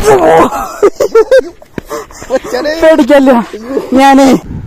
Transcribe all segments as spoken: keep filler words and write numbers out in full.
പേടിക്കല്ല ഞാനേ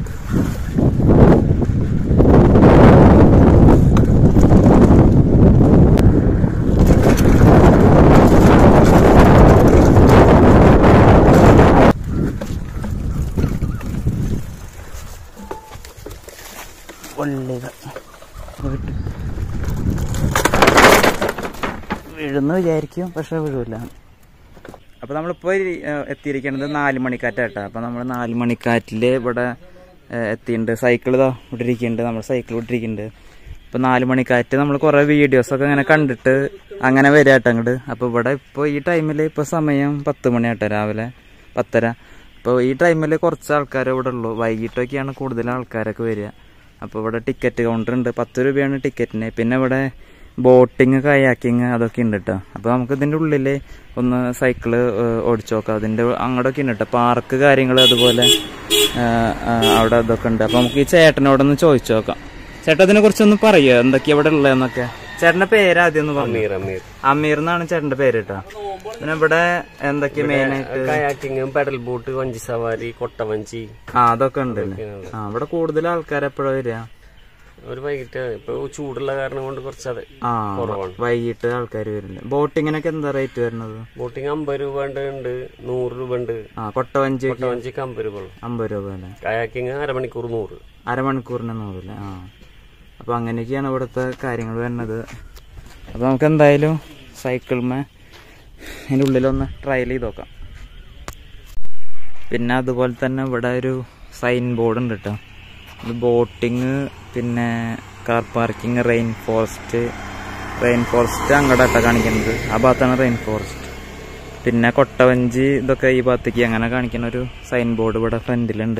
വീഴുന്നു വിചാരിക്കും, പക്ഷെ വീഴൂല. അപ്പോൾ നമ്മളിപ്പോൾ എത്തിയിരിക്കുന്നത് നാല് മണിക്കാറ്റാട്ടോ. അപ്പോൾ നമ്മൾ നാല് മണിക്കാറ്റിൽ ഇവിടെ എത്തിയിട്ടുണ്ട്. സൈക്കിൾ ഇതാ ഇവിടെ ഇരിക്കുന്നുണ്ട്, നമ്മൾ സൈക്കിൾ വിട്ടിരിക്കുന്നുണ്ട്. ഇപ്പോൾ നാല് മണിക്കാറ്റ് നമ്മൾ കുറേ വീഡിയോസൊക്കെ ഇങ്ങനെ കണ്ടിട്ട് അങ്ങനെ വരിക കേട്ടോ അങ്ങോട്ട്. അപ്പോൾ ഇവിടെ ഇപ്പോൾ ഈ ടൈമിൽ ഇപ്പോൾ സമയം പത്ത് മണിയാട്ടോ, രാവിലെ പത്തര. അപ്പോൾ ഈ ടൈമിൽ കുറച്ച് ആൾക്കാർ ഇവിടെ ഉള്ളൂ. വൈകിട്ടൊക്കെയാണ് കൂടുതൽ ആൾക്കാരൊക്കെ വരിക. അപ്പോൾ ഇവിടെ ടിക്കറ്റ് കൗണ്ടർ ഉണ്ട്, പത്ത് രൂപയാണ് ടിക്കറ്റിന്. പിന്നെ ഇവിടെ ബോട്ടിങ് കയാക്കിങ് അതൊക്കെ ഉണ്ട് കേട്ടോ. അപ്പോൾ നമുക്ക് ഇതിൻ്റെ ഉള്ളിൽ ഒന്ന് സൈക്കിള് ഓടിച്ചു നോക്കാം. അതിൻ്റെ അങ്ങോട്ടൊക്കെ ഉണ്ട് കേട്ടോ, പാർക്ക് കാര്യങ്ങൾ അതുപോലെ അവിടെ അതൊക്കെ ഉണ്ട്. അപ്പോൾ നമുക്ക് ഈ ചേട്ടനോടൊന്ന് ചോദിച്ചു നോക്കാം. ചേട്ടാ ഇതിനെ കുറിച്ചൊന്ന് പറയുക, എന്തൊക്കെയാ ഇവിടെ ഉള്ളതെന്നൊക്കെ. ചേട്ടന്റെ പേര് ആദ്യം ഒന്ന് പറഞ്ഞു. അമീർ എന്നാണ് ചേട്ടന്റെ പേര് കേട്ടോ. പിന്നെ ഇവിടെ എന്തൊക്കെയാ മെയിൻ ആയിട്ട്? കയാക്കിങ്, പെഡൽ ബോട്ട്, വഞ്ചി സവാരി, കൊട്ടവഞ്ചി, ആ അതൊക്കെ ഉണ്ട്. ആ ഇവിടെ കൂടുതൽ ആൾക്കാർ എപ്പോഴാ വരിക? ഒരു വൈകിട്ട്, ഇപ്പൊ ചൂടുള്ള കാരണം കൊണ്ട് കുറച്ചത് കുറവാണ്. വൈകിട്ട് ആൾക്കാർ വരുന്നത്. ബോട്ടിങ്ങിനൊക്കെ എന്താ റേറ്റ് വരുന്നത്? ബോട്ടിങ് അമ്പത് രൂപ ഉണ്ട്, നൂറ് രൂപ ഉണ്ട്. ആ കൊട്ടവഞ്ചി കൊട്ടവഞ്ചിക്ക് അമ്പത് രൂപ അമ്പത് രൂപ അല്ലേ? കയാക്കിങ് അരമണിക്കൂർ നൂറ് അരമണിക്കൂറിന് നൂറല്ലേ? ആ അപ്പൊ അങ്ങനെയൊക്കെയാണ് ഇവിടുത്തെ കാര്യങ്ങൾ വരുന്നത്. അപ്പൊ നമുക്ക് എന്തായാലും സൈക്കിൾമേ അതിൻ്റെ ഉള്ളിലൊന്ന് ട്രയൽ ചെയ്ത് നോക്കാം. പിന്നെ അതുപോലെ തന്നെ ഇവിടെ ഒരു സൈൻ ബോർഡ് ഉണ്ട് കേട്ടോ. ഇത് ബോട്ടിങ്, പിന്നെ car parking, rain forest. Rain forest അങ്ങോട്ടാണ് കാണിക്കുന്നത്, ആ ഭാഗത്താണ് റെയിൻ ഫോറസ്റ്റ്. പിന്നെ കൊട്ടവഞ്ചി ഇതൊക്കെ ഈ ഭാഗത്തേക്ക് അങ്ങനെ കാണിക്കുന്ന ഒരു സൈൻ ബോർഡ് ഇവിടെ ഫ്രണ്ടിലുണ്ട്.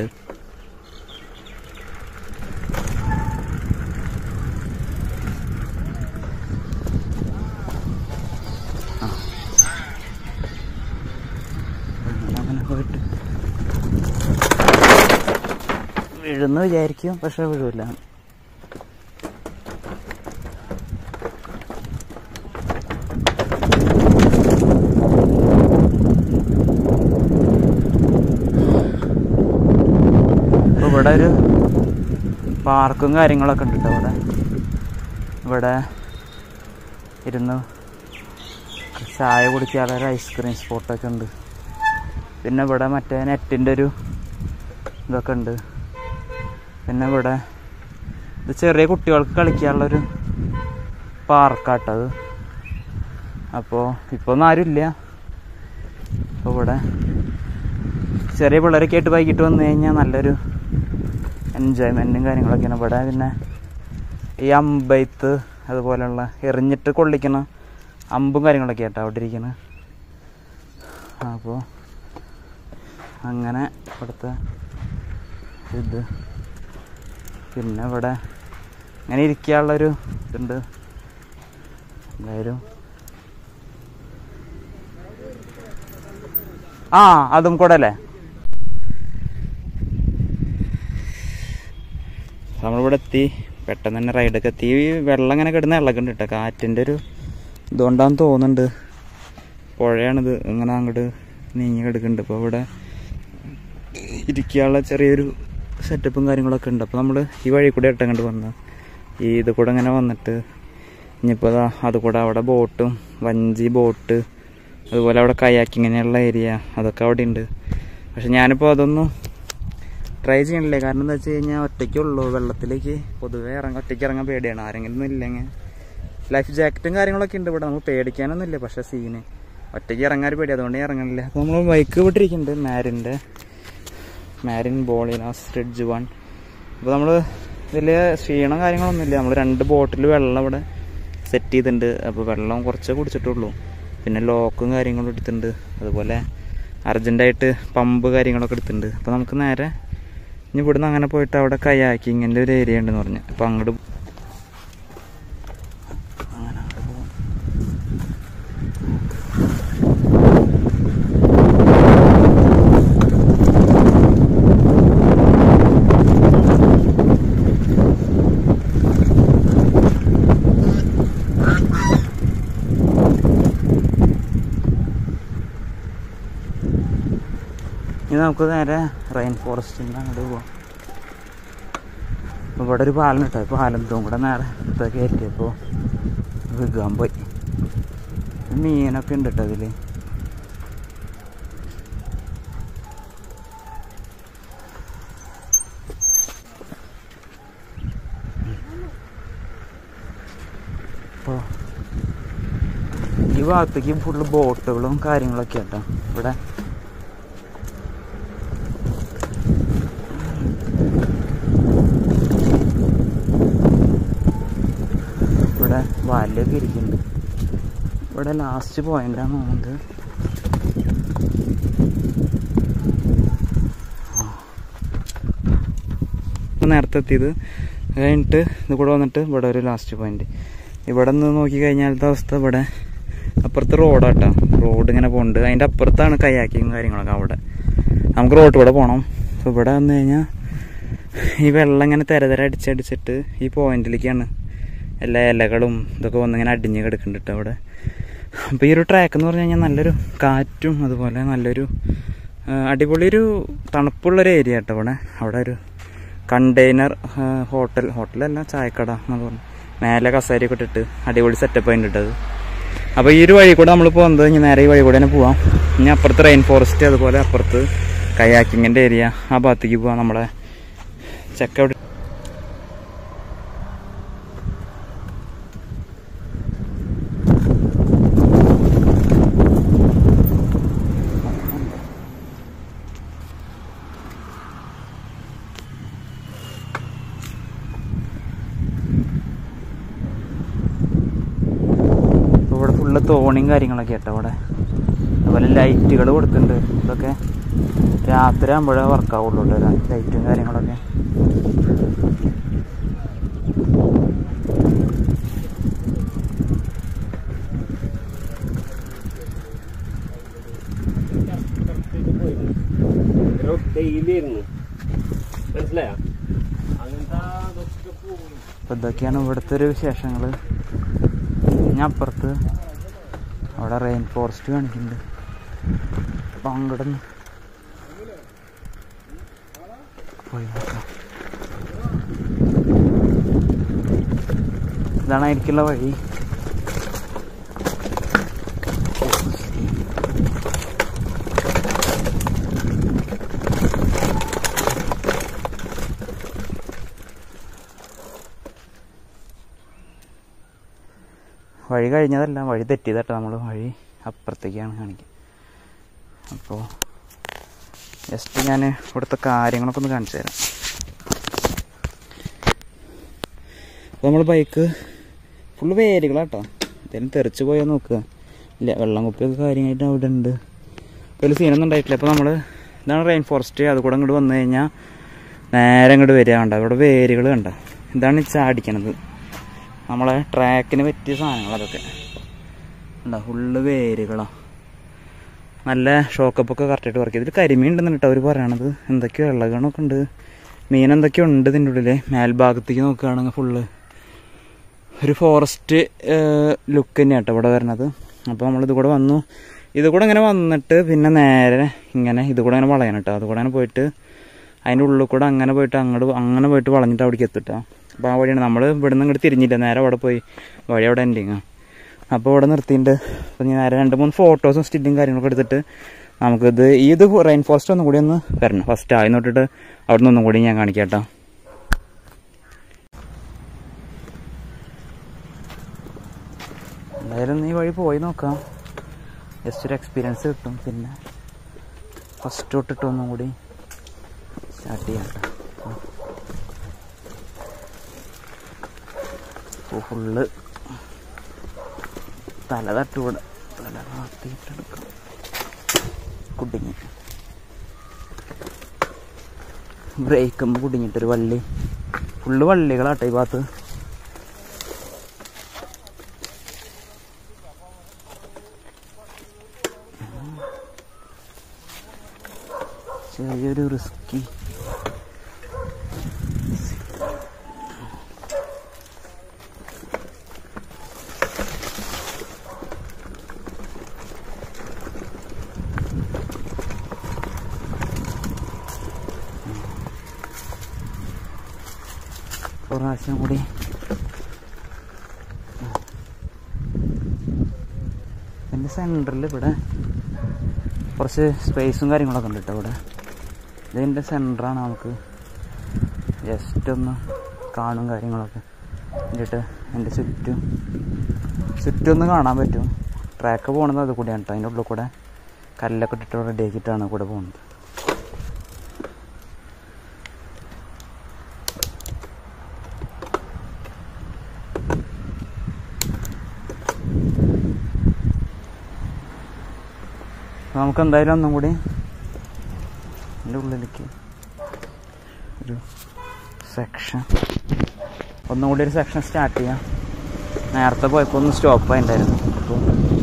വീഴുന്നു വിചാരിക്കും, പക്ഷെ വീഴൂല. ഇവിടെ ഒരു പാർക്കും കാര്യങ്ങളൊക്കെ ഉണ്ട് കേട്ടോ. ഇവിടെ ഇവിടെ ഇരുന്ന് ചായ കുടിക്കാനുള്ള ഒരു ഐസ്ക്രീം സ്പോട്ടൊക്കെ ഉണ്ട്. പിന്നെ ഇവിടെ മറ്റേ നെറ്റിൻ്റെ ഒരു ഇതൊക്കെ ഉണ്ട്. പിന്നെ ഇവിടെ ഇത് ചെറിയ കുട്ടികൾക്ക് കളിക്കാനുള്ളൊരു പാർക്കാട്ടത്. അപ്പോൾ ഇപ്പോൾ ഒന്നും ആരുമില്ല. അപ്പോൾ ഇവിടെ ചെറിയ പിള്ളേരൊക്കെ ആയിട്ട് വൈകിട്ട് വന്നു കഴിഞ്ഞാൽ നല്ലൊരു എൻജോയ്മെൻറ്റും കാര്യങ്ങളൊക്കെയാണ് ഇവിടെ. പിന്നെ ഈ അമ്പയത്ത് അതുപോലെയുള്ള എറിഞ്ഞിട്ട് കൊള്ളിക്കുന്ന അമ്പും കാര്യങ്ങളൊക്കെ ആയിട്ടാണ് അവിടെ ഇരിക്കുന്നത്. അപ്പോൾ അങ്ങനെ ഇവിടുത്തെ ഇത്. പിന്നെ ഇവിടെ ഇങ്ങനെ ഇരിക്കാനുള്ളൊരു ഇതുണ്ട്. എന്തായാലും ആ അതും കൂടെ അല്ലേ. നമ്മളിവിടെ എത്തി, പെട്ടെന്ന് തന്നെ റൈഡൊക്കെ എത്തി. വെള്ളം ഇങ്ങനെ കിടന്ന് ഇളകുന്നുണ്ട് കേട്ടോ, കാറ്റിൻ്റെ ഒരു ഇതുകൊണ്ടാന്ന് തോന്നുന്നുണ്ട്. പുഴയാണിത്, ഇങ്ങനെ അങ്ങോട്ട് നീങ്ങി കിടക്കുന്നുണ്ട്. അപ്പോൾ ഇവിടെ ഇരിക്കാനുള്ള ചെറിയൊരു സെറ്റപ്പും കാര്യങ്ങളൊക്കെ ഉണ്ട്. അപ്പോൾ നമ്മൾ ഈ വഴി കൂടെ ഇട്ട് അങ്ങോട്ട് വന്ന് ഈ ഇത് കൂടെ ഇങ്ങനെ വന്നിട്ട് ഇനിയിപ്പോൾ അതാ അതുകൂടെ അവിടെ ബോട്ടും വഞ്ചി ബോട്ട് അതുപോലെ അവിടെ കയാക്കിങ്ങനെയുള്ള ഏരിയ അതൊക്കെ അവിടെ ഉണ്ട്. പക്ഷെ ഞാനിപ്പോൾ അതൊന്നും ട്രൈ ചെയ്യണില്ലേ. കാരണം എന്താ വെച്ച് കഴിഞ്ഞാൽ ഒറ്റയ്ക്കുള്ളൂ വെള്ളത്തിലേക്ക് പൊതുവേ ഇറങ്ങാൻ, ഒറ്റയ്ക്ക് ഇറങ്ങാൻ പേടിയാണ്. ആരെങ്കിലും ഇല്ലെങ്കിൽ ലൈഫ് ജാക്കറ്റും കാര്യങ്ങളൊക്കെ ഉണ്ട് ഇവിടെ, നമുക്ക് പേടിക്കാനൊന്നും ഇല്ല. പക്ഷേ സീന് ഒറ്റയ്ക്ക് ഇറങ്ങാൻ പേടി, അതുകൊണ്ട് ഇറങ്ങണില്ല. അപ്പോൾ നമ്മൾ ബൈക്ക് വിട്ടിരിക്കുന്നുണ്ട്, മാരിൻ്റെ മാരിൻ ബോളിനാസ് റിഡ്ജ് വൺ. അപ്പോൾ നമ്മൾ വലിയ ക്ഷീണം കാര്യങ്ങളൊന്നുമില്ല. നമ്മൾ രണ്ട് ബോട്ടിൽ വെള്ളം ഇവിടെ സെറ്റ് ചെയ്തിട്ടുണ്ട്. അപ്പോൾ വെള്ളം കുറച്ചേ കുടിച്ചിട്ടുള്ളൂ. പിന്നെ ലോക്കും കാര്യങ്ങളും എടുത്തിട്ടുണ്ട്, അതുപോലെ അർജൻറ്റായിട്ട് പമ്പ് കാര്യങ്ങളൊക്കെ എടുത്തിട്ടുണ്ട്. അപ്പോൾ നമുക്ക് നേരെ ഇനി ഇവിടുന്ന് അങ്ങനെ പോയിട്ട് അവിടെ കയാക്കിങ്ങിൻ്റെ ഒരു ഏരിയ ഉണ്ടെന്ന് പറഞ്ഞു. അപ്പോൾ അങ്ങോട്ട് ഇനി നമുക്ക് നേരെ റെയിൻ ഫോറസ്റ്റിൻ്റെ അങ്ങോട്ട് പോവാം. ഇവിടെ ഒരു പാലം കിട്ടും. പാലത്തും കൂടെ നേരെ ഇതൊക്കെ കയറ്റിയപ്പോൾ വിൽക്കാൻ പോയി. മീനൊക്കെ ഉണ്ട് കേട്ടോ അതിൽ. അപ്പോൾ ഈ ഭാഗത്തേക്ക് ഫുള്ള് ബോട്ടുകളും കാര്യങ്ങളൊക്കെ കേട്ടോ. ഇവിടെ ഇവിടെ വലയൊക്കെ ഇരിക്കുന്നുണ്ട്. ഇവിടെ ലാസ്റ്റ് പോയിന്റാണ് തോന്നുന്നത്. നേരത്തെ എത്തിയത് കഴിഞ്ഞിട്ട് ഇത് കൂടെ വന്നിട്ട് ഇവിടെ ഒരു ലാസ്റ്റ് പോയിന്റ്. ഇവിടെ നിന്ന് നോക്കിക്കഴിഞ്ഞാലത്തെ അവസ്ഥ ഇവിടെ അപ്പുറത്ത് റോഡാട്ടോ. റോഡ് ഇങ്ങനെ പോകുന്നുണ്ട്. അതിൻ്റെ അപ്പുറത്താണ് കയാക്കിങ് കാര്യങ്ങളൊക്കെ. അവിടെ നമുക്ക് റോഡ് കൂടെ പോകണം. അപ്പോൾ ഇവിടെ വന്നു കഴിഞ്ഞാൽ ഈ വെള്ളം ഇങ്ങനെ തെരതെര അടിച്ചടിച്ചിട്ട് ഈ പോയിന്റിലേക്കാണ് എല്ലാ ഇലകളും ഇതൊക്കെ വന്നിങ്ങനെ അടിഞ്ഞ് കിടക്കുന്നുണ്ട് കേട്ടോ അവിടെ. അപ്പോൾ ഈ ഒരു ട്രാക്ക് എന്ന് പറഞ്ഞു കഴിഞ്ഞാൽ നല്ലൊരു കാറ്റും അതുപോലെ നല്ലൊരു അടിപൊളി ഒരു തണുപ്പുള്ളൊരു ഏരിയ കേട്ടോ ഇവിടെ. അവിടെ ഒരു കണ്ടെയ്നർ ഹോട്ടൽ ഹോട്ടലല്ല ചായക്കട എന്നൊക്കെ പറഞ്ഞു. മേലെ കസേരയൊക്കെ ഇട്ടിട്ട് അടിപൊളി സെറ്റപ്പ് ആയിട്ട് ഇട്ടത്. അപ്പോൾ ഈ ഒരു വഴി കൂടെ നമ്മൾ പോകുന്നത് ഇനി നേരെ ഈ വഴി കൂടെ തന്നെ പോവാം. ഇനി അപ്പുറത്ത് റെയിൻ ഫോറസ്റ്റ് അതുപോലെ അപ്പുറത്ത് കയാക്കിങ്ങിൻ്റെ ഏരിയ ആ ഭാഗത്തേക്ക് പോവാം. നമ്മളെ ചെക്ക് ഔട്ട് തോണിയും കാര്യങ്ങളൊക്കെ കേട്ടോ ഇവിടെ. അതുപോലെ ലൈറ്റുകൾ കൊടുത്തിട്ടുണ്ട്. ഇതൊക്കെ രാത്രി ആകുമ്പോഴേ വർക്കാവുള്ളൂ കേട്ടോ ലൈറ്റും കാര്യങ്ങളൊക്കെ. അപ്പം ഇതൊക്കെയാണ് ഇവിടുത്തെ ഒരു വിശേഷങ്ങൾ. ഞാൻ അപ്പുറത്ത് അവിടെ റെയിൻ ഫോറസ്റ്റ് കാണിക്കുന്നുണ്ട്. അപ്പം അങ്ങോട്ട് പോയി നോക്കാം. ഇതാണ് അതിലേക്കുള്ള വഴി. വഴി കഴിഞ്ഞതല്ല, വഴി തെറ്റിയതട്ടോ. നമ്മൾ വഴി അപ്പുറത്തേക്കാണ് കാണിക്കുക. അപ്പോൾ ജസ്റ്റ് ഞാൻ ഇവിടുത്തെ കാര്യങ്ങളൊക്കെ ഒന്ന് കാണിച്ചു തരാം. അപ്പോൾ നമ്മൾ ബൈക്ക് ഫുള്ള് വേരുകളാട്ടോ. എന്തെങ്കിലും തെറിച്ച് പോയാൽ നോക്കുക. ഇല്ല, വെള്ളം കുപ്പിയൊക്കെ കാര്യമായിട്ട് അവിടെ ഉണ്ട്. വലിയ സീനൊന്നും ഉണ്ടായിട്ടില്ല. അപ്പോൾ നമ്മൾ ഇതാണ് റെയിൻ ഫോറസ്റ്റ്. അതുകൂടെ ഇങ്ങോട്ട് വന്നു കഴിഞ്ഞാൽ നേരെ ഇങ്ങോട്ട് വരിക. കണ്ട ഇവിടെ വേരുകൾ കണ്ട. ഇതാണ് ചാടിക്കണത്. നമ്മളെ ട്രാക്കിന് പറ്റിയ സാധനങ്ങൾ അതൊക്കെ ഉണ്ടോ. ഫുള്ള് വേരുകളാണ്. നല്ല ഷോക്കപ്പൊക്കെ കറക്റ്റായിട്ട് വർക്ക് ചെയ്ത്. ഇതിൽ കരിമീൻ ഉണ്ടെന്ന് കേട്ടോ അവർ പറയണത്. എന്തൊക്കെയോ ഇളകണമൊക്കെ ഉണ്ട്. മീൻ എന്തൊക്കെയോ ഉണ്ട് ഇതിൻ്റെ ഉള്ളിൽ. മേൽഭാഗത്തേക്ക് നോക്കുകയാണെങ്കിൽ ഫുള്ള് ഒരു ഫോറസ്റ്റ് ലുക്ക് തന്നെയാണ് കേട്ടോ ഇവിടെ വരണത്. അപ്പോൾ നമ്മളിത് കൂടെ വന്നു. ഇത് കൂടെ ഇങ്ങനെ വന്നിട്ട് പിന്നെ നേരെ ഇങ്ങനെ ഇത് കൂടെ അങ്ങനെ വളയണം കേട്ടോ. അതുകൂടെ അങ്ങനെ പോയിട്ട് അതിൻ്റെ ഉള്ളിൽ കൂടെ അങ്ങനെ പോയിട്ട് അങ്ങോട്ട് അങ്ങനെ പോയിട്ട് വളഞ്ഞിട്ട് അവിടേക്ക് എത്തിട്ടോ. അപ്പോൾ ആ വഴിയാണ് നമ്മൾ ഇവിടെ നിന്ന് ഇങ്ങോട്ട് തിരിഞ്ഞില്ല. നേരെ അവിടെ പോയി വഴി അവിടെ എൻഡിങ്ങാണ്. അപ്പോൾ ഇവിടെ നിർത്തിയിട്ട് അപ്പോൾ ഞാൻ നേരെ രണ്ട് മൂന്ന് ഫോട്ടോസും സ്റ്റില്ലും കാര്യങ്ങളൊക്കെ എടുത്തിട്ട് നമുക്കിത് ഇത് റെയിൻ ഫോറസ്റ്റ് ഒന്നും കൂടി ഒന്ന് വരണം. ഫസ്റ്റ് ആയി നോട്ടിട്ട് അവിടെ നിന്ന് ഒന്നും കൂടി ഞാൻ കാണിക്കാം കേട്ടോ. എന്തായാലും ഈ വഴി പോയി നോക്കാം. ജസ്റ്റ് ഒരു എക്സ്പീരിയൻസ് കിട്ടും. പിന്നെ ഫസ്റ്റ് തൊട്ടിട്ട് ഒന്നും കൂടി സ്റ്റാർട്ട് ചെയ്യാം കേട്ടോ. അപ്പോൾ ഫുള്ള് തല തട്ടുകൂടെ തല മാറ്റിയിട്ടെടുക്കാം. കുടുങ്ങി ബ്രേക്കുമ്പോൾ കുടുങ്ങിയിട്ടൊരു വള്ളി. ഫുള്ള് വള്ളികളാട്ടോ ഈ ഭാഗത്ത്. ചെറിയൊരു റിസ്കി പ്രാവശ്യം കൂടി എൻ്റെ സെൻറ്ററിൽ ഇവിടെ കുറച്ച് സ്പേസും കാര്യങ്ങളൊക്കെ ഉണ്ട് കേട്ടോ. ഇവിടെ ഇതിൻ്റെ സെൻറ്ററാണ്. നമുക്ക് ജസ്റ്റ് ഒന്ന് കാണും കാര്യങ്ങളൊക്കെ എന്നിട്ട് എൻ്റെ ചുറ്റും ചുറ്റും ഒന്ന് കാണാൻ പറ്റും. ട്രാക്ക് പോകുന്നത് അത് കൂടിയാണ് കേട്ടോ. അതിൻ്റെ ഉള്ളിൽ കൂടെ കല്ലൊക്കെ ഇട്ടിട്ട് റെഡി ആക്കിയിട്ടാണ് കൂടെ പോകുന്നത്. നമുക്ക് എന്തായാലും ഒന്നും കൂടി എൻ്റെ ഉള്ളിലേക്ക് ഒരു സെക്ഷൻ ഒന്നും കൂടി ഒരു സെക്ഷൻ സ്റ്റാർട്ട് ചെയ്യാം. നേരത്തെ പോയപ്പോൾ ഒന്ന് സ്റ്റോപ്പ് ആയിട്ടുണ്ടായിരുന്നു. അപ്പോൾ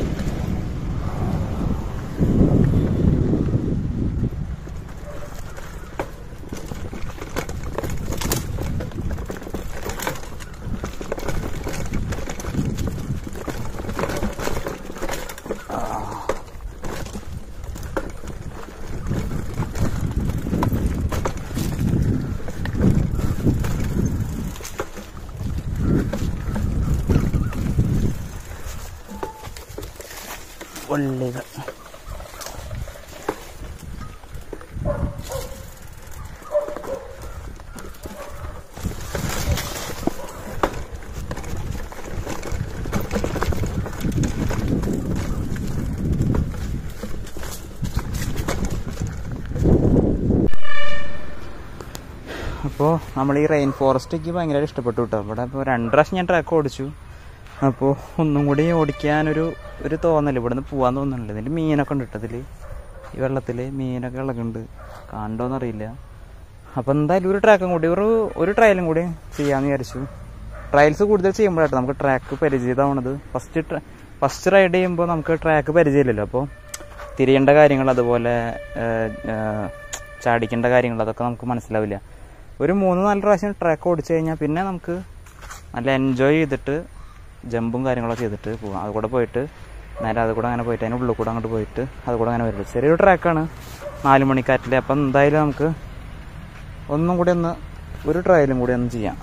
ഒള്ളികൾ അപ്പോൾ നമ്മൾ ഈ റെയിൻ ഫോറസ്റ്റൊക്കെ ഭയങ്കരമായിട്ട് ഇഷ്ടപ്പെട്ടു കേട്ടോ. ഇവിടെ ഇപ്പോൾ രണ്ട് പ്രാവശ്യം ഞാൻ ട്രാക്ക് ഓടിച്ചു. അപ്പോൾ ഒന്നും കൂടി ഓടിക്കാനൊരു ഒരു തോന്നൽ, ഇവിടെ നിന്ന് പോകാൻ തോന്നുന്നില്ല. ഇതിൽ മീനൊക്കെ ഉണ്ട് കേട്ടോ. ഇതിൽ ഈ വെള്ളത്തിൽ മീനൊക്കെ ഇളകുന്നുണ്ട്, കാണണ്ടോന്നറിയില്ല. അപ്പോൾ എന്തായാലും ഒരു ട്രാക്കും കൂടി ഒരു ഒരു ട്രയലും കൂടി ചെയ്യാമെന്ന് വിചാരിച്ചു. ട്രയൽസ് കൂടുതൽ ചെയ്യുമ്പോഴാട്ടോ നമുക്ക് ട്രാക്ക് പരിചയമാവണത്. ഫസ്റ്റ് ഫസ്റ്റ് റൈഡ് ചെയ്യുമ്പോൾ നമുക്ക് ട്രാക്ക് പരിചയമില്ലല്ലോ. അപ്പോൾ തിരിയേണ്ട കാര്യങ്ങൾ അതുപോലെ ചാടിക്കേണ്ട കാര്യങ്ങൾ അതൊക്കെ നമുക്ക് മനസ്സിലാവില്ല. ഒരു മൂന്ന് നാല് പ്രാവശ്യം ട്രാക്ക് ഓടിച്ചു കഴിഞ്ഞാൽ പിന്നെ നമുക്ക് നല്ല എൻജോയ് ചെയ്തിട്ട് ജമ്പും കാര്യങ്ങളൊക്കെ ചെയ്തിട്ട് പോകാം. അത് കൂടെ പോയിട്ട് നേരെ അത് കൂടെ അങ്ങനെ പോയിട്ട് അതിൻ്റെ ഉള്ളിൽ കൂടെ അങ്ങോട്ട് പോയിട്ട് അത് കൂടെ അങ്ങനെ വരുള്ളൂ. ചെറിയൊരു ട്രാക്കാണ് നാല് മണിക്കാറ്റിൽ. അപ്പം എന്തായാലും നമുക്ക് ഒന്നും കൂടി ഒന്ന് ഒരു ട്രയലും കൂടി ഒന്ന് ചെയ്യാം.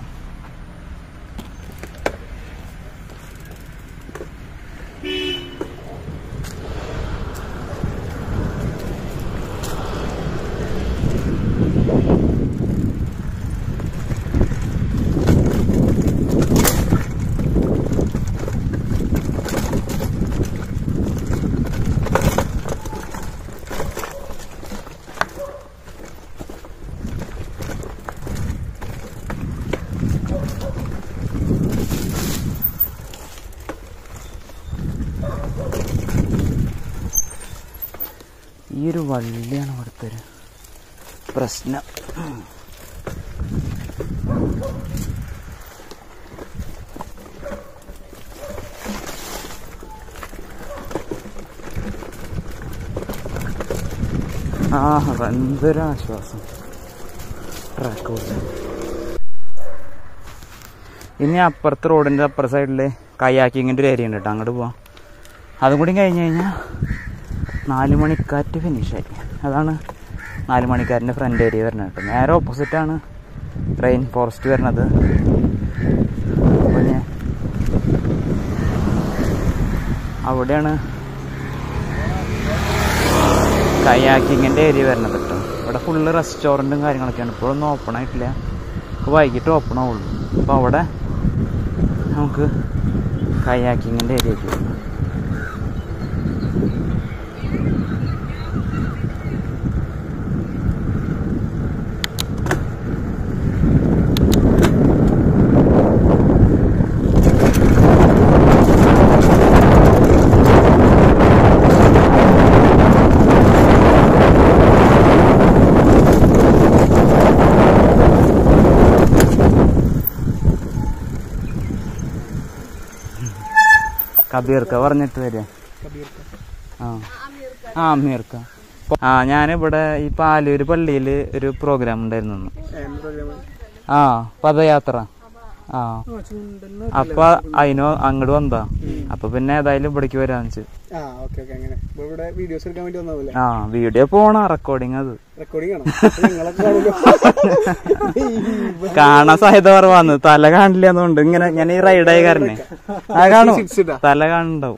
ഈ ഒരു വള്ളിയാണ് ഇവിടുത്തെ ഒരു പ്രശ്നം. ആ എന്തൊരാശ്വാസം ട്രാക്ക് ഓടിച്ചു. ഇനി അപ്പുറത്തെ റോഡിൻ്റെ അപ്പുറ സൈഡിൽ കയാക്കിങ്ങിൻ്റെ ഒരു ഏരിയ ഉണ്ട് കേട്ടോ. അങ്ങോട്ട് പോവാം. അതും കൂടി കഴിഞ്ഞ് കഴിഞ്ഞാൽ നാല് മണിക്കാറ്റ് ഫിനിഷായി. അതാണ് നാല് മണിക്കാറ്റിൻ്റെ ഫ്രണ്ട് ഏരിയ വരുന്നത് കേട്ടോ. നേരെ ഓപ്പോസിറ്റാണ് റെയിൻ ഫോറസ്റ്റ് വരുന്നത്. അപ്പോൾ ഞാൻ അവിടെയാണ് കയാക്കിങ്ങിൻ്റെ ഏരിയ വരുന്നത് കേട്ടോ. ഇവിടെ ഫുള്ള് റെസ്റ്റോറൻറ്റും കാര്യങ്ങളൊക്കെയാണ്. ഇപ്പോഴൊന്നും ഓപ്പൺ ആയിട്ടില്ല. ഇപ്പോൾ വൈകിട്ട് ഓപ്പൺ ആവുള്ളൂ. അപ്പോൾ അവിടെ നമുക്ക് കയാക്കിങ്ങിൻ്റെ ഏരിയ ഒക്കെ വരുന്നു. കബീർക്ക പറഞ്ഞിട്ട് വരിക. ആ ആ അമീർക്ക. ആ ഞാനിവിടെ ഈ പാലൂര് പള്ളിയിൽ ഒരു പ്രോഗ്രാം ഉണ്ടായിരുന്നു. ആ പദയാത്ര. ആ അപ്പൊ അതിനോ അങ്ങോട്ട് വന്നതാ. അപ്പൊ പിന്നെ ഏതായാലും ഇവിടേക്ക് വരാന്ന് വെച്ചു. ആ വീഡിയോ പോണ റെക്കോർഡിങ്. അത് കാണാൻ സാധ്യത കുറവാന്ന്. തല കാണില്ല എന്നുണ്ട്. ഇങ്ങനെ ഞാൻ ഈ റൈഡായ കാരനെ ആ കാണും. തല കാണുണ്ടാവും.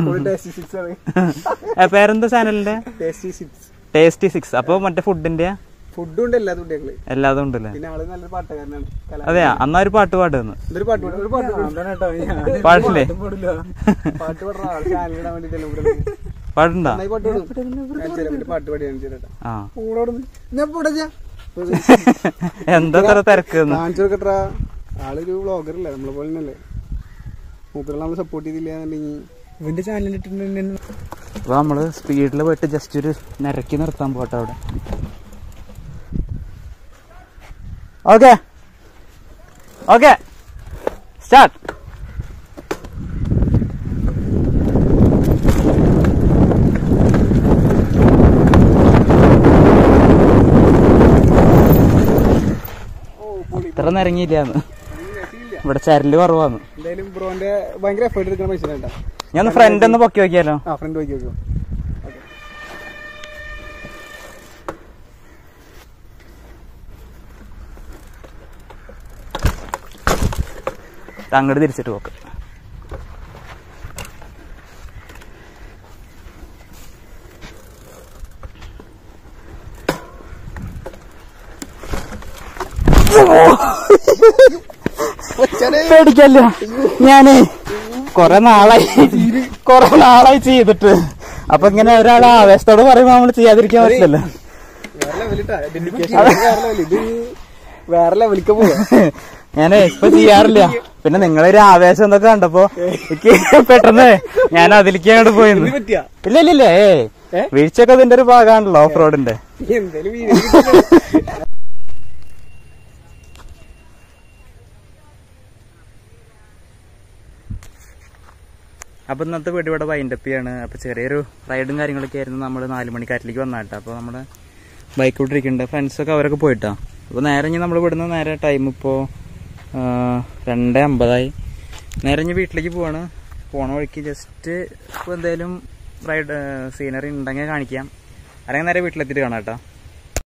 പേരെന്താ ചാനലിന്റെ? Tasty six. അപ്പൊ മറ്റേ ഫുഡിന്റെ ഫുഡും ഉണ്ട്, എല്ലാതും ഉണ്ട്. എല്ലാതും ഉണ്ടല്ലേ? പിന്നെ ആള് നല്ലൊരു പാട്ടുകാരനാണ്. അതെയാ? എന്നാ ഒരു പാട്ട് പാടുന്നു. പാടില്ലേ? പാട്ട് പാടുന്ന ആള് ചാനലിടാൻ വേണ്ടിട്ട് പാടുണ്ടാ? പാട്ട് പാടി എന്താ തര തിരക്ക്? കാണിച്ചു കൊടുക്കട്ടാ. ആളൊരു വ്ളോഗറല്ലേ, നമ്മളെ പോലെ തന്നെയല്ലേ. മൂപ്പരെ നമ്മള് സപ്പോർട്ട് ചെയ്തില്ലാന്നുണ്ടെങ്കിൽ ഇവന്റെ ചാനലിട്ടിട്ടുണ്ടെങ്കിൽ. അപ്പൊ നമ്മള് സ്പീഡില് പോയിട്ട് ജസ്റ്റ് ഒരു നിരക്കി നിർത്താൻ പോട്ടെ അവിടെ. Okay okay start. ഇത്ര നിരങ്ങിയില്ലാന്ന്. ഇവിടെ ചരല് കുറവാന്ന്. എന്തായാലും ബ്രോന്റെ ഭയങ്കര എഫേർട്ട് എടുക്കുന്ന മനുഷ്യനാ. ഞാൻ ഫ്രണ്ട് ഒന്ന് പൊക്കി നോക്കിയാലോ? ആ ഫ്രണ്ട് പൊക്കി നോക്കിയോ. അങ്ങോട്ട് തിരിച്ചിട്ട് പോക്ക്. പേടിക്കല്ല, ഞാനേ കൊറേ നാളായി കൊറേ നാളായി ചെയ്തിട്ട്. അപ്പൊ ഇങ്ങനെ ഒരാൾ ആവേശത്തോട് പറയുമ്പോ നമ്മള് ചെയ്യാതിരിക്കാൻ പറ്റില്ലല്ലോ. വേറെ ലെവലിക്ക് പോവാ. ഞാനേ ഇപ്പൊ ചെയ്യാറില്ല. പിന്നെ നിങ്ങളൊരു ആവേശം എന്തൊക്കെ കണ്ടപ്പോ എനിക്ക് പെട്ടെന്ന് ഞാൻ അതിലേക്ക് അങ്ങോട്ട് പോയിരുന്നു. ഇല്ല ഇല്ല ഇല്ല ഏ വീഴ്ചയൊക്കെ അതിന്റെ ഒരു ഭാഗമാണല്ലോ ഓഫ് റോഡിന്റെ. അപ്പൊ ഇന്നത്തെ വീഡിയോ ഇവിടെ വൈൻഡപ്പ് ചെയ്യാണ്. അപ്പൊ ചെറിയൊരു റൈഡും കാര്യങ്ങളൊക്കെ ആയിരുന്നു. നമ്മൾ നാല് മണിക്കാറ്റിലേക്ക് വന്നാട്ടോ. അപ്പൊ നമ്മുടെ ബൈക്ക് വിട്ടിരിക്കുന്നുണ്ട്. ഫ്രണ്ട്സൊക്കെ അവരൊക്കെ പോയിട്ടാ. അപ്പൊ നേരെ ഇനി നമ്മൾ ഇവിടുന്ന് നേരെ ടൈം ഇപ്പോ രണ്ട് അമ്പതായി. നേരെ ഇനി വീട്ടിലേക്ക് പോവാണ്. പോണ വഴിക്ക് ജസ്റ്റ് ഇപ്പോൾ എന്തായാലും റൈഡ് സീനറി ഉണ്ടെങ്കിൽ കാണിക്കാം. അല്ലെങ്കിൽ നേരെ വീട്ടിലെത്തിയിട്ട് കാണാം കേട്ടോ.